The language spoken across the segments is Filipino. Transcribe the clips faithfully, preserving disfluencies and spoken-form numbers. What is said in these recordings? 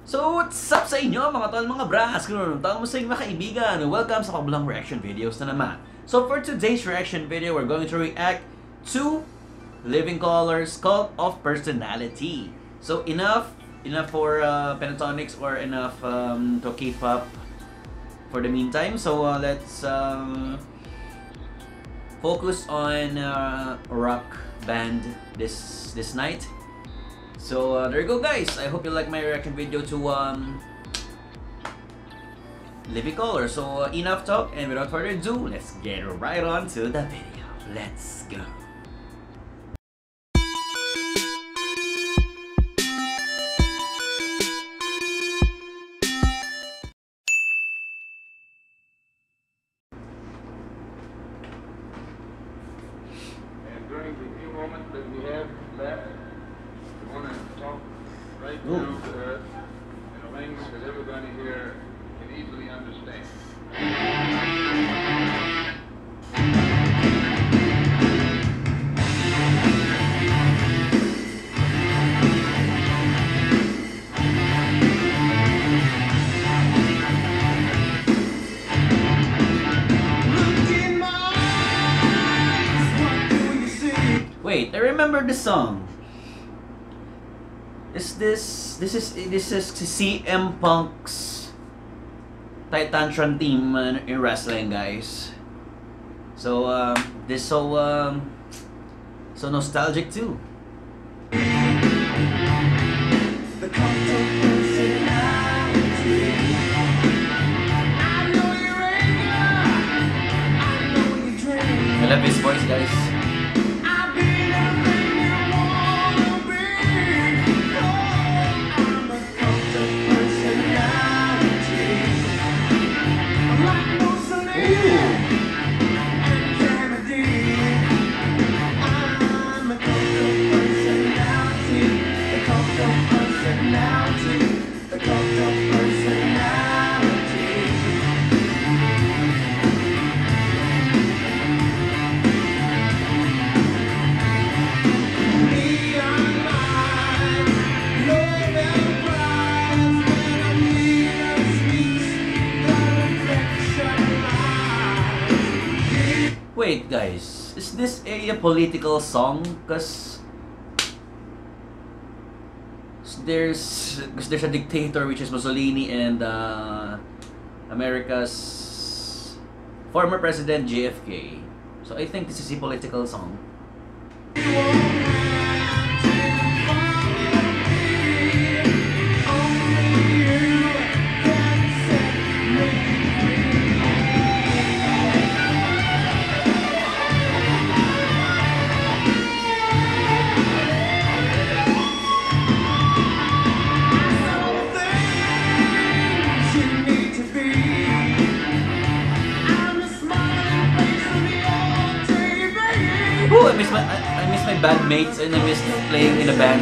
So, what's up sa inyo mga tol, mga bras? Kung tawag mo sa inyo mga kaibigan, welcome sa pagbalang reaction videos na naman. So, for today's reaction video, we're going to react to Living Colour's Cult of Personality. So, enough enough for uh, Pentatonics or enough um, to Kpop for the meantime. So, uh, let's um, focus on uh, rock band this this night. So uh, there you go, guys. I hope you like my reaction video to um, Living Colour. So uh, enough talk, and without further ado, let's get right on to the video. Let's go. And during the few moments that we have left, I want to talk right Ooh. through to Earth in a language that everybody here can easily understand. Wait, I remember the song. Is this this is this is C M Punk's Titantron team uh, in wrestling, guys. So um, this so um, so nostalgic too. The cult of personality. I know you're anger. I know you drink. I love his voice, guys. Wait, guys, is this a political song? Cause there's cause there's a dictator, which is Mussolini, and uh, America's former president J F K. So I think this is a political song. I miss my I, I miss my bandmates, and I miss playing in a band.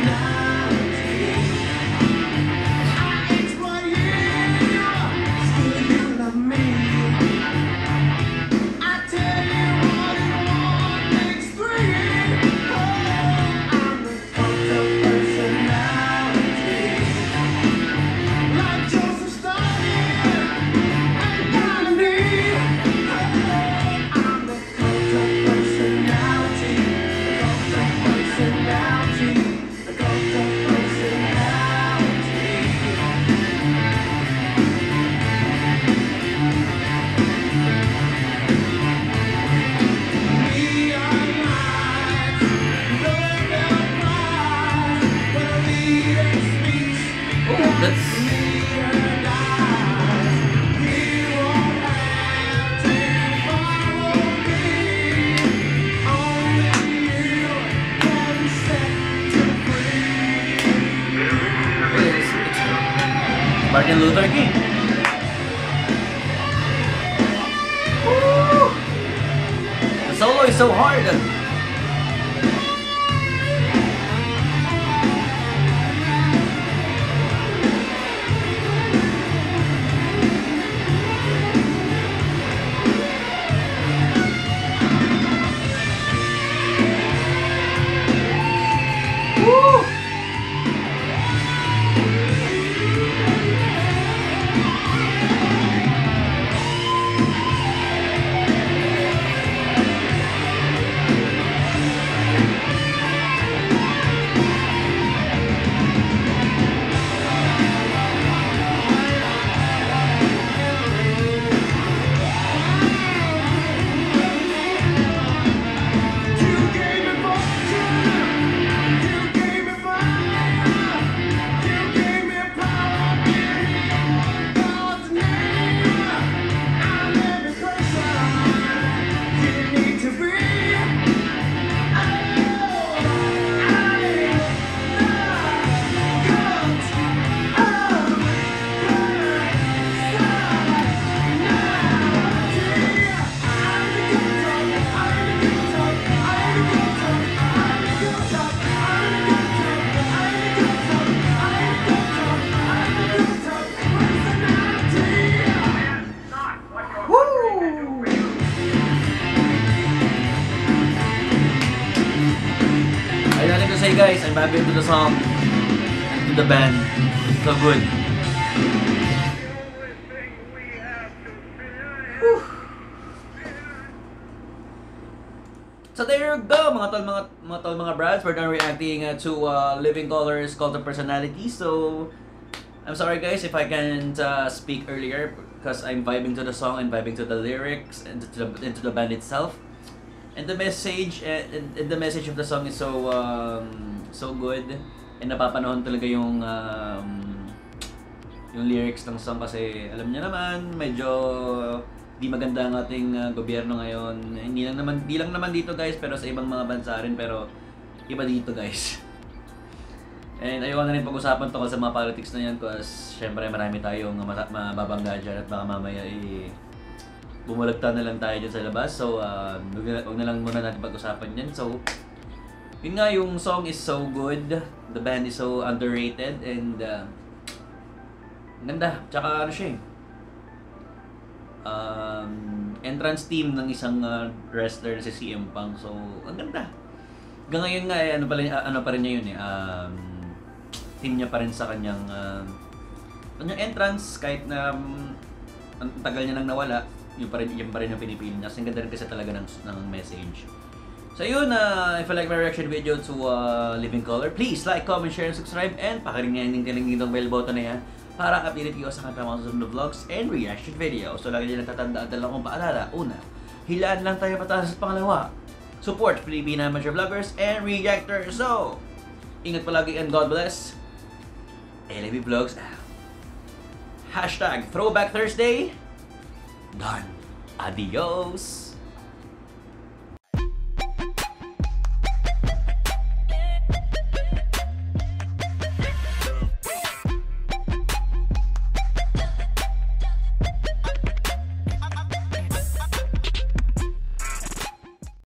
Martin Luther King. Woo! The solo is so hard. Woo! guys, I'm vibing to the song and to the band. So good. Whew. So there you go, mga tol, mga, mga tol, mga brads. We're done reacting uh, to uh, Living Colors, Cult of Personality. So I'm sorry guys if I can't uh, speak earlier because I'm vibing to the song and vibing to the lyrics and to the, into the band itself. And the message and, and the message of the song is so um, so good. And napapanahon talaga yung um, yung lyrics ng song kasi alam niyo naman medyo di maganda ang ating uh, gobyerno ngayon. Hindi lang naman di lang naman dito guys pero sa ibang mga bansa rin pero iba dito guys. And ayoko na rin pag-usapan tungkol sa mga politics na yan kasi syempre marami tayong mababangga dyan at baka mamaya eh, bumulagta na lang tayo dyan sa labas. So uh, wag, na, wag na lang muna natin pag-usapan yan. So yun nga, yung song is so good, the band is so underrated and uh, ganda. Tsaka ano siya eh, um, entrance team ng isang uh, wrestler na si C M Punk. So ang ganda. Hanggang ngayon nga eh, ano, pala, ano pa rin niya yun eh, um, team niya pa rin sa kanyang uh, kanyang entrance kahit na um, ang tagal niya nang nawala. Yung pa rin, yung pa rin yung pinipili niya. Kasi ang ganda rin kasi talaga ng, ng message. So yun, uh, if you like my reaction video to uh, Living Color, please like, comment, share, and subscribe. And pakiringin yung tiling itong bell button na yan para update kayo sa kanyang mga susunod na vlogs and reaction videos. So lagi nyo natatandaan lang kung paalala. Una, hilaan lang tayo pataas at pangalawa. Support Filipina amateur vloggers and Reactor. So, ingat palagi and God bless. L A B Vlogs out. Hashtag Throwback Thursday. Done. Adios.